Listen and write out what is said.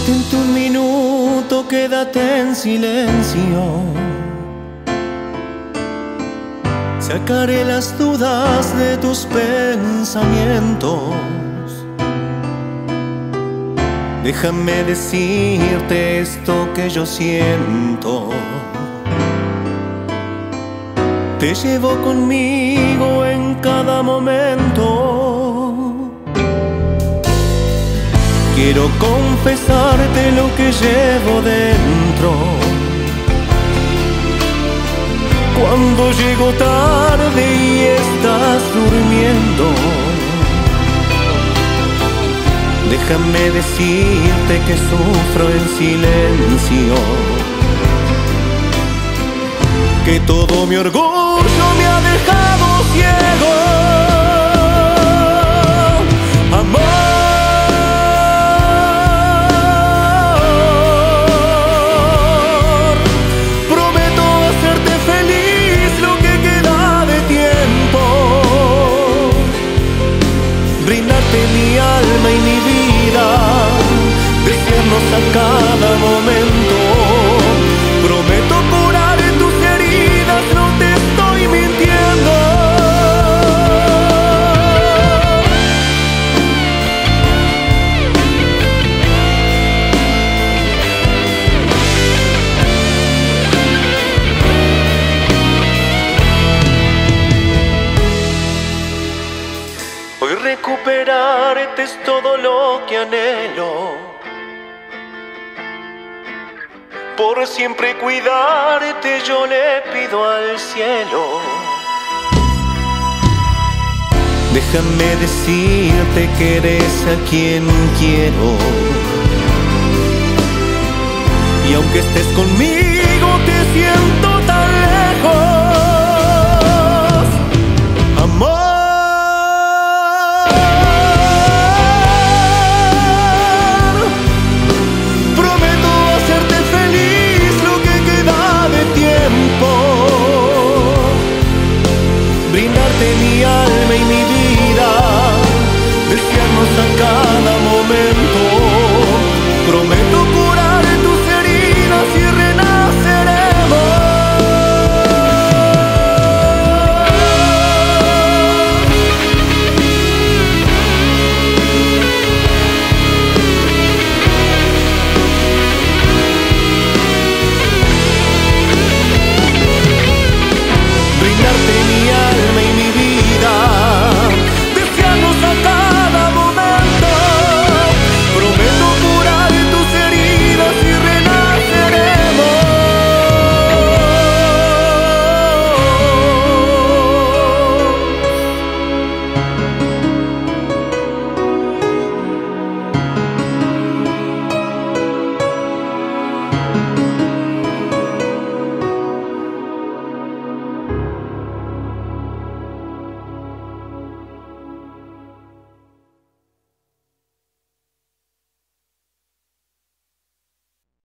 Detente un minuto, quédate en silencio. Sacaré las dudas de tus pensamientos. Déjame decirte esto que yo siento. Te llevo conmigo en cada momento. Quiero confesarte lo que llevo dentro. Cuando llego tarde y estás durmiendo, déjame decirte que sufro en silencio, que todo mi orgullo me ha dejado ciego. Amor, prometo hacerte feliz lo que queda de tiempo, brindarte mi alma y mi vida, desearnos a cada momento. Prometo curar tus heridas, no te estoy mintiendo. Hoy recuperarte es todo lo que anhelo. Por siempre cuidarte yo le pido al cielo. Déjame decirte que eres a quien quiero. Y aunque estés conmigo te siento tan